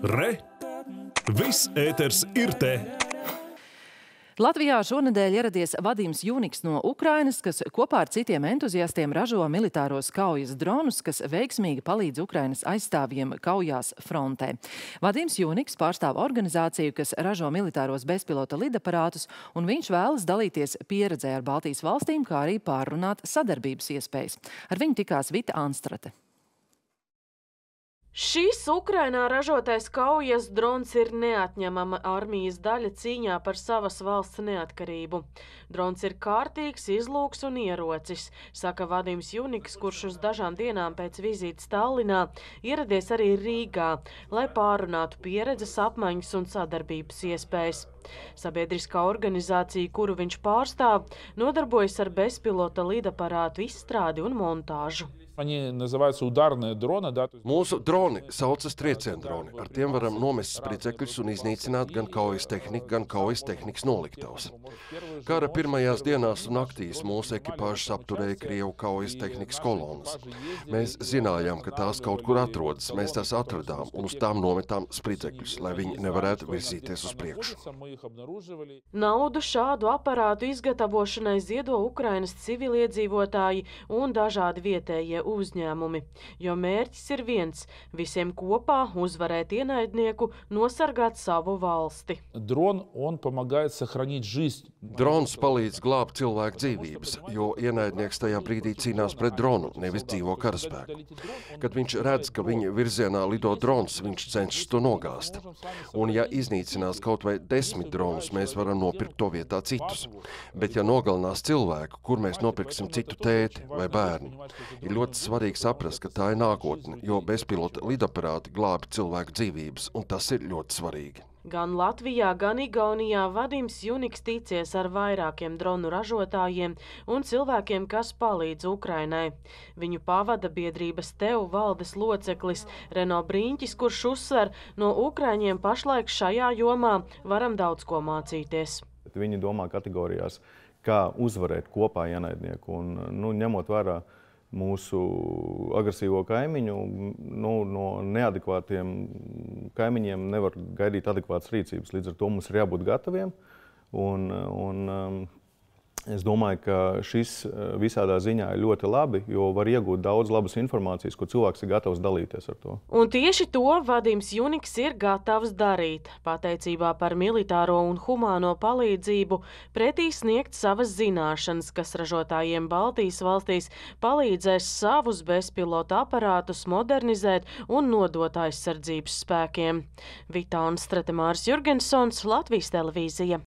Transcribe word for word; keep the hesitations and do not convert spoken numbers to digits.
Re! Viss ēters ir te! Latvijā šonedēļ ieradies Vadims Juniks no Ukrainas, kas kopā ar citiem entuziastiem ražo militāros kaujas dronus, kas veiksmīgi palīdz Ukrainas aizstāvjiem kaujās frontē. Vadims Juniks pārstāv organizāciju, kas ražo militāros bezpilota lidaparātus, un viņš vēlas dalīties pieredzē ar Baltijas valstīm, kā arī pārrunāt sadarbības iespējas. Ar viņu tikās Vita Anstrate. Šis Ukrainā ražotais kaujas drons ir neatņemama armijas daļa cīņā par savas valsts neatkarību. Drons ir kārtīgs izlūks un ierocis, saka Vadims Juniks, kurš uz dažām dienām pēc vizītes Tallinā ieradies arī Rīgā, lai pārunātu pieredzes apmaiņas un sadarbības iespējas. Sabiedriskā organizācija, kuru viņš pārstāv, nodarbojas ar bezpilota lidaparātu izstrādi un montāžu. Mūsu droni saucas triecienu droni. Ar tiem varam nomest spridzekļus un iznīcināt gan kaujas tehniku, gan kaujas tehnikas noliktavas. Kara pirmajās dienās un naktīs mūsu ekipāžas apturēja Krievu kaujas tehnikas kolonas. Mēs zinājām, ka tās kaut kur atrodas. Mēs tās atradām un uz tām nometām spridzekļus, lai viņi nevarētu virzīties uz priekšu. Naudu šādu aparātu izgatavošanai ziedo Ukrainas civiliedzīvotāji un dažādi vietējie uzņēmumi, jo mērķis ir viens – visiem kopā uzvarēt ienaidnieku, nosargāt savu valsti. Drons palīdz glābt cilvēku dzīvības, jo ienaidnieks tajā brīdī cīnās pret dronu, nevis dzīvo karaspēku. Kad viņš redz, ka viņa virzienā lido drons, viņš cenšas to nogāzt. Un ja iznīcinās kaut vai desmit dronus, mēs varam nopirkt to vietā citus. Bet ja nogalinās cilvēku, kur mēs nopirksim citu tēti vai bērnu, ir ļoti svarīgi saprast, ka tā ir nākotne, jo bezpilota lidaparāti glābi cilvēku dzīvības, un tas ir ļoti svarīgi. Gan Latvijā, gan Igaunijā Vadims Juniks ticies ar vairākiem dronu ražotājiem un cilvēkiem, kas palīdz Ukrainai. Viņu pavada biedrības Tev valdes loceklis Reno Brīņķis, kurš uzsver, no ukraiņiem pašlaik šajā jomā varam daudz ko mācīties. Viņi domā kategorijās, kā uzvarēt kopā ienaidnieku, un nu, ņemot vērā mūsu agresīvo kaimiņu, nu, no neadekvātiem kaimiņiem nevar gaidīt adekvātas rīcības. Līdz ar to mums ir jābūt gataviem. Un, un, es domāju, ka šis visādā ziņā ir ļoti labi, jo var iegūt daudz labas informācijas, ko cilvēks ir gatavs dalīties ar to. Un tieši to Vadims Juniks ir gatavs darīt. Pateicībā par militāro un humāno palīdzību pretī sniegt savas zināšanas, kas ražotājiem Baltijas valstīs palīdzēs savus bezpilota aparātus modernizēt un nodot aizsardzības spēkiem. Vita Anstrate, Māris Jurgensons, Latvijas televīzija.